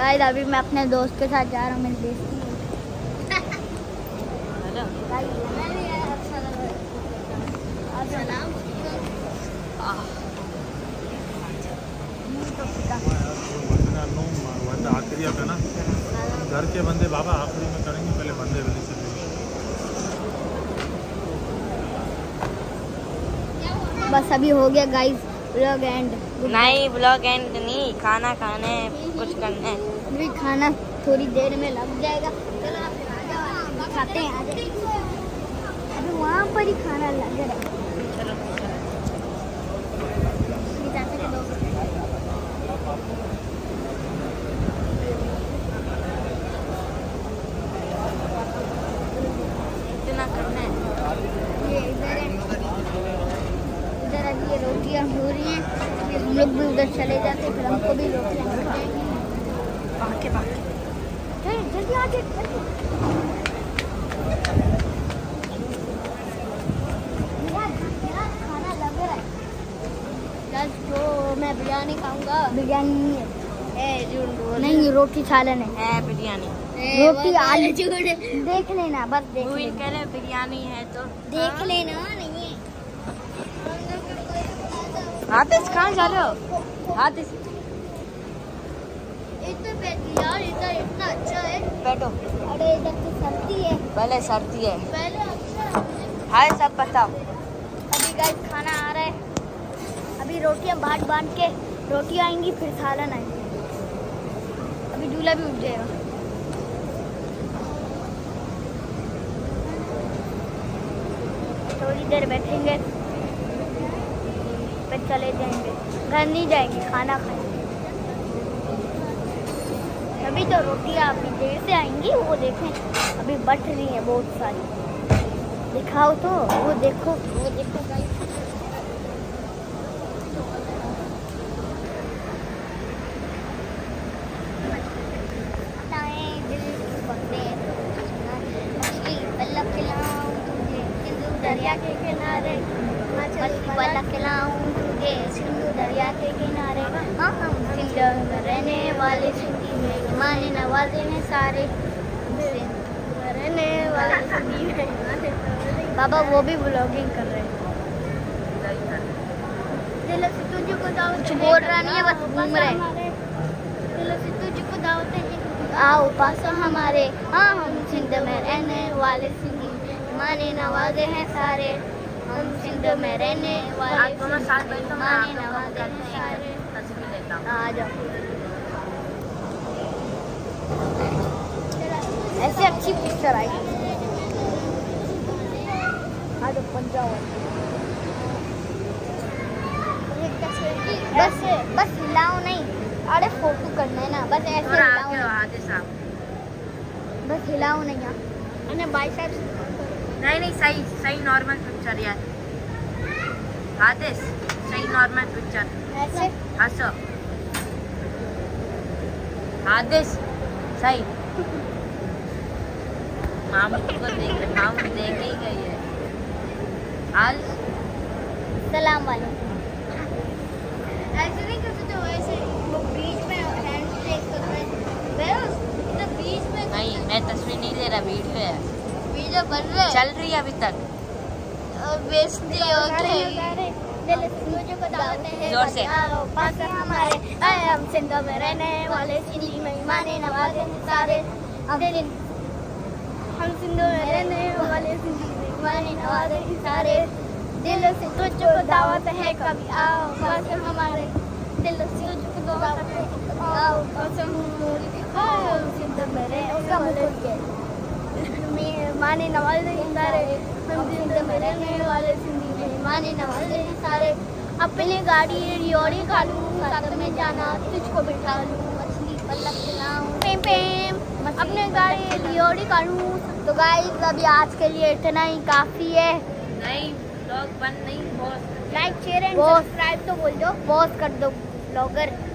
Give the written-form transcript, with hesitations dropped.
Guys अभी मैं अपने दोस्त के साथ जा रहा हूँ, मिलने। आखिरी है ना, घर के बंदे बाबा आखिरी में करेंगे, पहले बंदे वाली से। बस अभी हो गया गाइस व्लॉग एंड। नहीं व्लॉग एंड नहीं, खाना खाना है, कुछ करना है। अभी खाना थोड़ी देर में लग जाएगा। चलो आप खाते हैं, आ जाइए। अभी वहाँ पर ही खाना लग रहा है। चलो इतना करना है। ये इधर है, इधर अभी ये रोटियाँ हो रही हैं। हम लोग भी उधर चले जाते, फिर हमको भी रोटियाँ मिल जाएंगी। जल्दी आ जाइए। खाना लग रहा है। तो मैं बिरयानी खाऊंगा। बिरयानी नहीं है, नहीं रोटी सालन है बिरयानी। रोटी आलू देख लेना, बस देख लेना। कह रहे बिरयानी है तो देख लेना। नहीं हाथिस कहाँ जा रहे हो? हाथिस यार इधर इतना अच्छा है। बैठो। अरे इधर तो सर्दी है। पहले सर्दी है, पहले अच्छा। हाय सब बताओ। अभी गाइस खाना आ रहा है। अभी रोटियां बांट बांट के रोटियां आएंगी, फिर सालन आएंगे। अभी दूल्हा भी उठ जाएगा। थोड़ी देर बैठेंगे, फिर चले जाएंगे। घर नहीं जाएंगे, खाना खाएंगे। अभी तो रोटियां अभी देर से आएंगी, वो देखें अभी बट रही है बहुत सारी। दिखाओ तो, वो देखो गाइस। दरिया के किनारे मछली खिलाऊं तुझे, सिंधु दरिया के किनारे। हाँ हम सिंधु में रहने वाले, सिंधी में माने नवाजे हैं सारे, रहने वाले सिंधी में। बाबा वो भी व्लॉगिंग कर रहे हैं। तुझे को कुछ बोल रहा नहीं है, बस घूम रहे। तुझे को दावत है, आओ पास हमारे। हाँ हम सिंध में रहने वाले, सिंधी माने नवाजे हैं सारे। हम सिंध में रहने वाले, माने नवाजे हैं सारे। आ जाओ, ऐसे अच्छी पिक्चर आई। आ जाओ पंजाब। बस हिलाओ नहीं, अरे फोटो करना है ना, बस ऐसे हिलाओ। बस हिलाओ नहीं यार, बाइसेप्स नहीं सही नॉर्मल पिक्चर यार। हाथिस सही नॉर्मल पिक्चर ऐसे हंसो। हाथिस सही। मामू को देख ही गई है। आज सलाम वालेकुम। ऐसे नहीं कर सकते, वैसे वो बीच में हैंड शेक कर रहे हैं। तो बीच में नहीं, मैं तस्वीर नहीं ले रहा, वीडियो है। वीडियो बन रहा है, चल रही है अभी तक। बेइज्जती हो गई। जोर से पास हमारे, हम सिंध में रहने वाले, सिंधी में माने नवाजे सारे। हम सिंध में रहने वाले, सिंधी में माने नवाजे सारे। दिल से तुझको दावत है, कभी आओ पास हमारे। दिल से तुझको दावत है, आओ पास हमारे। हम सिंध में रहने वाले, माने नवाजे सारे। हम सिंध में रहने वाले, सिंधी में माने नवाजे सारे। अपनी गाड़ी रियोड़ी का लूं, साथ में जाना तुझको बिठा लूं, मछली पल्लक खिलाऊं। पेम पेम अपने गाड़ी रियोड़ी का लूं। तो गाइस अभी आज के लिए इतना ही काफी है। नहीं व्लॉग बंद नहीं, बहुत लाइक शेयर एंड सब्सक्राइब तो बोल दो, पॉज कर दो ब्लॉगर।